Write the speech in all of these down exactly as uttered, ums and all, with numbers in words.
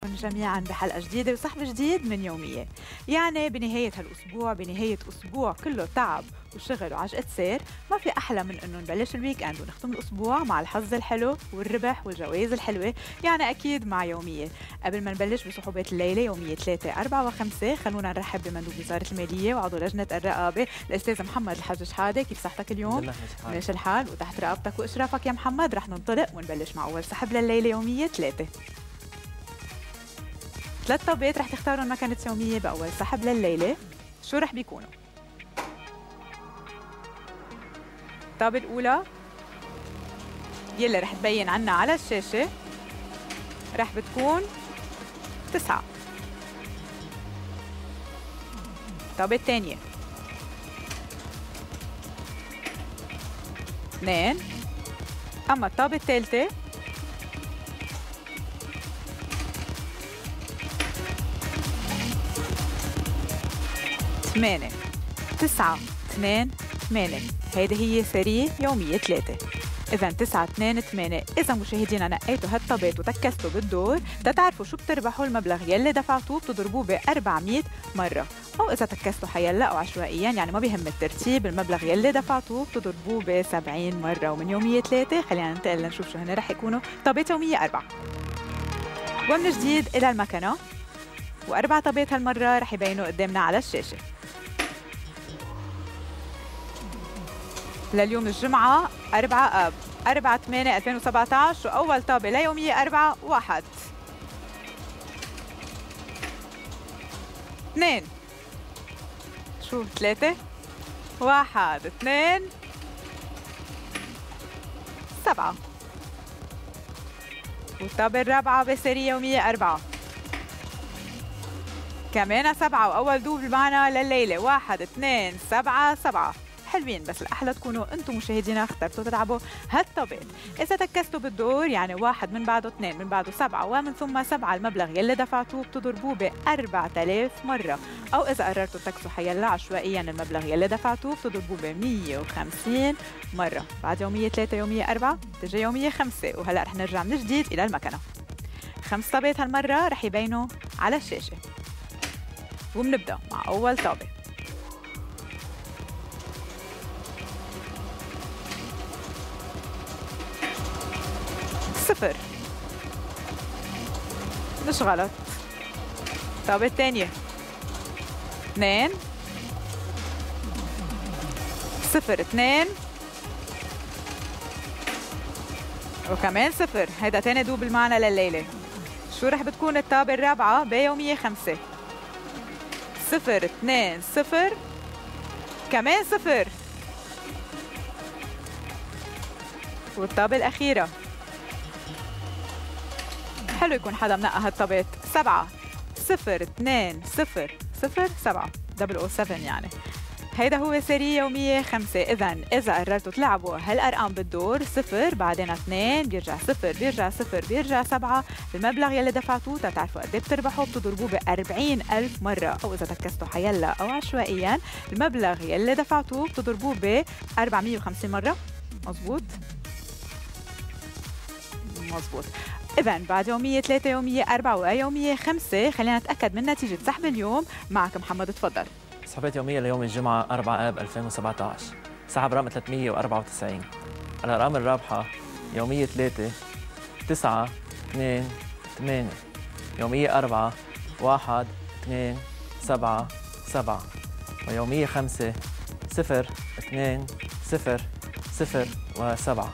جميعا بحلقة جديدة وصحب جديد من يومية. يعني بنهاية هالأسبوع، بنهاية أسبوع كله تعب وشغل وعجقة سير، ما في أحلى من إنه نبلش الويك إند ونختم الأسبوع مع الحظ الحلو والربح والجوائز الحلوة، يعني أكيد مع يومية. قبل ما نبلش بصحوبات الليلة يومية ثلاثة أربعة وخمسة، خلونا نرحب بمندوب وزارة المالية وعضو لجنة الرقابة الأستاذ محمد الحاج شحادة. كيف صحتك اليوم؟ ماشي الحال، وتحت رقابتك وإشرافك يا محمد رح ننطلق ونبلش مع أول سحب لليلة يومية ثلاثة. ثلاث طابات رح تختاروا ما كانت يومية بأول سحب لليلة. شو رح بيكونوا؟ الطابة الأولى يلي رح تبين عنا على الشاشة رح بتكون تسعة. الطابة الثانية اثنين. أما الطابة الثالثة ثمانية. تسعة اثنين ثمانية، هيدي هي سرية يومية ثلاثة. إذا تسعة اثنين ثمانية. إذا مشاهدينا نقيتوا هالطابات وتكستوا بالدور تتعرفوا شو بتربحوا، المبلغ يلي دفعتوه بتضربوه ب أربعمية مرة، أو إذا تكستوا حيلا أو عشوائيا يعني ما بيهم الترتيب، المبلغ يلي دفعتوه بتضربوه ب سبعين مرة. ومن يومية ثلاثة خلينا ننتقل لنشوف شو هن رح يكونوا طابات يومية أربعة. ومن جديد إلى المكنة، وأربع طابات هالمرة رح يبينوا قدامنا على الشاشة. لليوم الجمعة أربعة آب أربعة ثمانية ألفين وسبعة عشر، وأول طابة ليومية أربعة واحد اثنين. شو ثلاثة واحد اثنين سبعة. والطابة الرابعة بسرية يومية أربعة كمان سبعة، وأول دوبل معنا لليلة واحد اثنين سبعة سبعة. حلوين، بس الأحلى تكونوا أنتم مشاهدينا اخترتوا تلعبوا هالطابات. إذا تكستوا بالدور يعني واحد من بعده اثنين من بعده سبعة ومن ثم سبعة، المبلغ يلي دفعتوه بتضربوه ب أربعة آلاف مرة، أو إذا قررتوا تكسوا حيلا عشوائيا المبلغ يلي دفعتوه بتضربوه ب مية وخمسين مرة. بعد يومية ثلاثة يومية أربعة تجي يومية خمسة، وهلأ رح نرجع من جديد إلى المكنة. خمس طابات هالمرة رح يبينوا على الشاشة، وبنبدأ مع أول طابة. صفر، مش غلط. الطابة الثانية اثنين صفر اثنين وكمان صفر، هيدا تاني دوبل معنا لليلة. شو رح بتكون الطابة الرابعة بيومية خمسة؟ صفر اثنين صفر كمان صفر. والطابة الأخيرة حلو يكون حدا منقى هالطابات، سبعة صفر اثنين صفر صفر سبعة دبل او سفن، يعني هيدا هو سرية يومية خمسة. إذا إذا قررتوا تلعبوا هالأرقام بالدور، صفر بعدين اثنين بيرجع صفر بيرجع صفر بيرجع سبعة، المبلغ يلي دفعتوه تتعرفوا قد ايه بتربحوا بتضربوه ب أربعين ألف مرة، أو إذا تكستوا حيلا أو عشوائيا المبلغ يلي دفعتوه بتضربوه ب أربعمية وخمسين مرة. مزبوط مزبوط. إذا بعد يومية ثلاثة يومية أربعة ويومية خمسة خلينا نتأكد من نتيجة سحب اليوم. معك محمد، تفضل. سحبات يومية ليوم الجمعة أربعة آب ألفين وسبعة عشر، سحب رقم ثلاثمية وأربعة وتسعين. الأرقام الرابحة يومية ثلاثة تسعة اثنين ثمانية، يومية أربعة واحد اثنين سبعة سبعة، ويومية خمسة صفر اثنين صفر صفر وسبعة.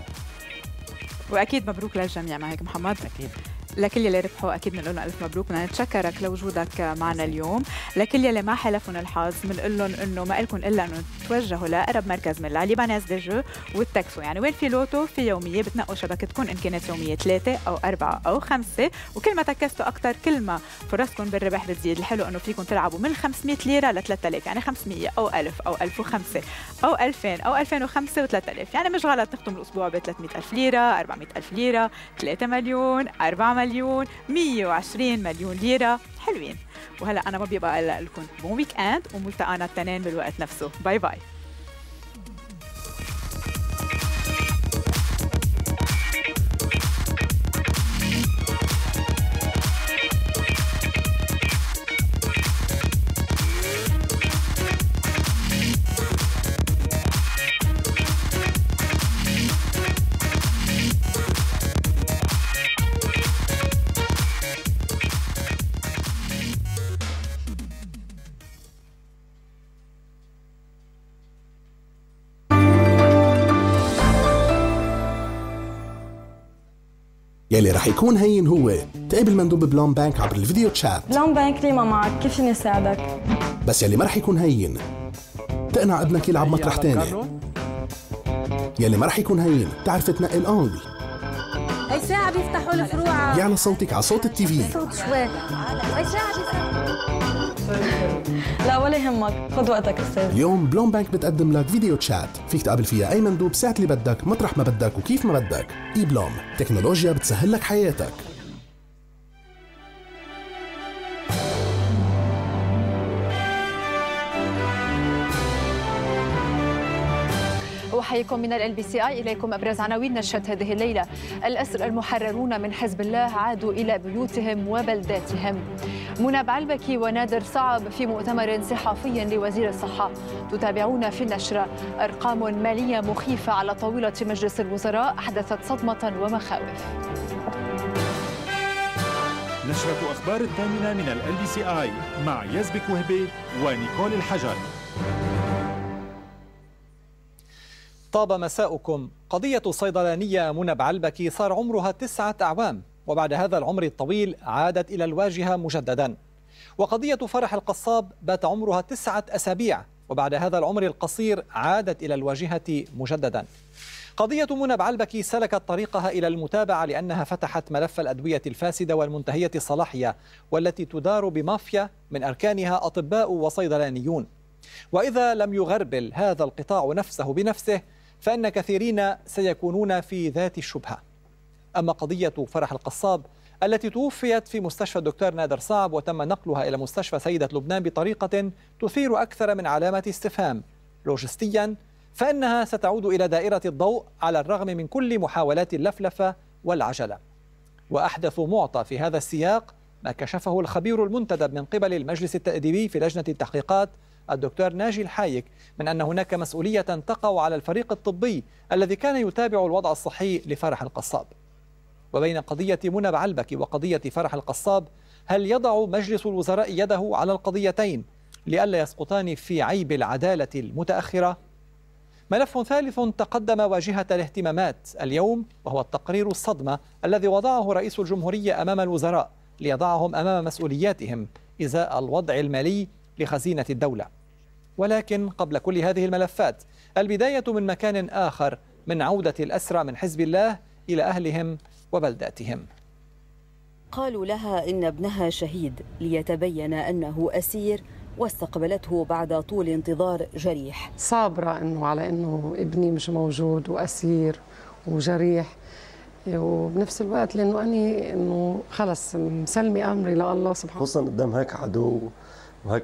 واكيد مبروك للجميع، ما هيك محمد؟ اكيد. لكل يلي ربحوا اكيد بنقول لهم الف مبروك، بدنا نتشكرك لوجودك معنا اليوم. لكل يلي ما حلفهم الحظ بنقول لهم انه ما لكم الا انه توجهوا لاقرب مركز من ليبانيز دي جو وتكسوا، يعني وين في لوتو في يوميه بتنقوا شبكتكم ان كانت يوميه ثلاثة او أربعة او خمسة، وكل ما تكستوا اكثر كل ما فرصكم بالربح بتزيد. الحلو انه فيكم تلعبوا من خمسمية ليره ل ثلاثة آلاف، يعني خمسمية او ألف او ألف وخمسة او ألفين او ألفين وخمسة و3000، يعني مش غلط نختم الاسبوع ب ثلاثمية ألف ليره، أربعمية ألف ليره، ثلاثة مليون، أربعة مليون، مية وعشرين مليون ليره. حلوين. وهلا انا ما بيبقى الا لكم بون ويك اند، وملتقانا التنين بالوقت نفسه. باي باي. يلي رح يكون هين هو تقابل مندوب بلون بانك عبر الفيديو تشات. بلون بانك ليما معك، كيف فيني ساعدك؟ بس يلي ما رح يكون هين تقنع ابنك يلعب مطرح تاني. يلي ما رح يكون هين تعرف تنقل اونلي. هي ساعة بيفتحوا الفروع. يعلى صوتك على صوت التيفي. صوت شوي. هي ساعة بيفتحوا. لا ولا يهمك، خذ وقتك استاذ. اليوم بلون بانك بتقدم لك فيديو تشات فيك تقابل فيها اي مندوب ساعة اللي بدك مطرح ما بدك وكيف ما بدك. اي بلوم، تكنولوجيا بتسهل لك حياتك. أحييكم من ال بي سي آي. إليكم أبرز عناوين نشرة هذه الليلة. الأسر المحررون من حزب الله عادوا إلى بيوتهم وبلداتهم. منى بعلبكي ونادر صعب في مؤتمر صحفي لوزير الصحة. تتابعون في النشرة أرقام مالية مخيفة على طاولة مجلس الوزراء أحدثت صدمة ومخاوف. نشرة أخبار الثامنة من ال بي سي آي مع يزبك وهبي ونيكول الحجر. طاب مساؤكم. قضية الصيدلانية منى بعلبكي صار عمرها تسعة أعوام، وبعد هذا العمر الطويل عادت إلى الواجهة مجددا. وقضية فرح القصاب بات عمرها تسعة أسابيع، وبعد هذا العمر القصير عادت إلى الواجهة مجددا. قضية منى بعلبكي سلكت طريقها إلى المتابعة لأنها فتحت ملف الأدوية الفاسدة والمنتهية الصلاحية، والتي تدار بمافيا من أركانها أطباء وصيدلانيون. وإذا لم يغربل هذا القطاع نفسه بنفسه فإن كثيرين سيكونون في ذات الشبهة. أما قضية فرح القصاب التي توفيت في مستشفى الدكتور نادر صعب وتم نقلها إلى مستشفى سيدة لبنان بطريقة تثير أكثر من علامة استفهام لوجستيا، فإنها ستعود إلى دائرة الضوء على الرغم من كل محاولات اللفلفة والعجلة. وأحدث معطى في هذا السياق ما كشفه الخبير المنتدب من قبل المجلس التأديبي في لجنة التحقيقات الدكتور ناجي الحايك من أن هناك مسؤولية تقع على الفريق الطبي الذي كان يتابع الوضع الصحي لفرح القصاب. وبين قضية منى بعلبكي وقضية فرح القصاب، هل يضع مجلس الوزراء يده على القضيتين لئلا يسقطان في عيب العدالة المتأخرة؟ ملف ثالث تقدم واجهة الاهتمامات اليوم، وهو التقرير الصدمة الذي وضعه رئيس الجمهورية أمام الوزراء ليضعهم أمام مسؤولياتهم إزاء الوضع المالي لخزينة الدولة. ولكن قبل كل هذه الملفات البداية من مكان آخر، من عودة الأسرى من حزب الله إلى أهلهم وبلداتهم. قالوا لها إن ابنها شهيد ليتبين أنه أسير، واستقبلته بعد طول انتظار جريح. صابرة إنه على إنه ابني مش موجود وأسير وجريح، وبنفس الوقت لأنه أنا إنه خلص مسلمي أمري لله سبحانه. خصوصا قدام هيك عدو وهيك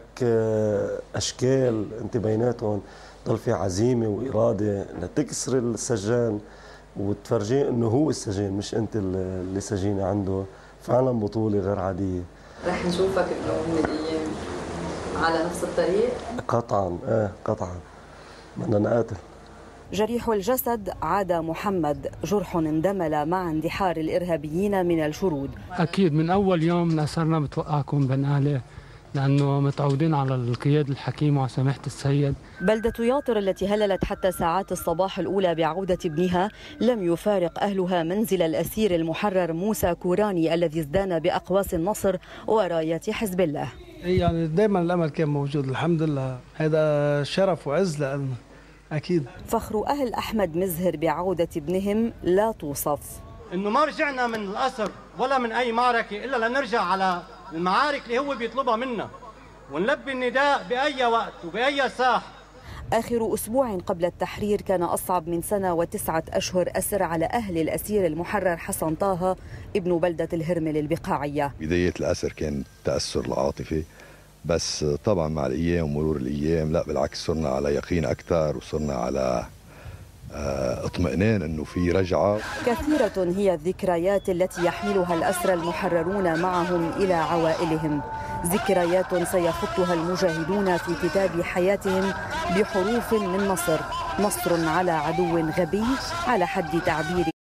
أشكال أنت بيناتهم ضل في عزيمة وإرادة لتكسر السجان وتفرجيه إنه هو السجين مش أنت اللي سجينة عنده. فعلا بطولة غير عادية. رح نشوفك بيوم من الأيام على نفس الطريق؟ قطعا آه قطعا بدنا نقاتل. جريح الجسد عاد محمد، جرح اندمل مع اندحار الإرهابيين من الشرود. أكيد من أول يوم نأسرنا بتوقعكم بنقالة، لأنه متعودين على القيادة الحكيمة وسماحة السيد. بلدة ياطر التي هللت حتى ساعات الصباح الأولى بعودة ابنها لم يفارق أهلها منزل الأسير المحرر موسى كوراني الذي ازدان بأقواس النصر وراية حزب الله. يعني دائما الأمل كان موجود، الحمد لله، هذا شرف وعز لنا أكيد. فخر أهل أحمد مزهر بعودة ابنهم لا توصف. إنه ما رجعنا من الأسر ولا من أي معركة إلا لنرجع على المعارك اللي هو بيطلبها منا، ونلبي النداء بأي وقت وبأي ساح. آخر أسبوع قبل التحرير كان أصعب من سنة وتسعة أشهر أسر على أهل الأسير المحرر حسن طه ابن بلدة الهرمل البقاعية. بداية الأسر كان تأثر العاطفي، بس طبعا مع الأيام ومرور الأيام لا بالعكس صرنا على يقين أكثر وصرنا على اطمئنان أنه في رجعة. كثيرة هي الذكريات التي يحملها الأسرى المحررون معهم إلى عوائلهم، ذكريات سيخطها المجاهدون في كتاب حياتهم بحروف من نصر، نصر على عدو غبي على حد تعبير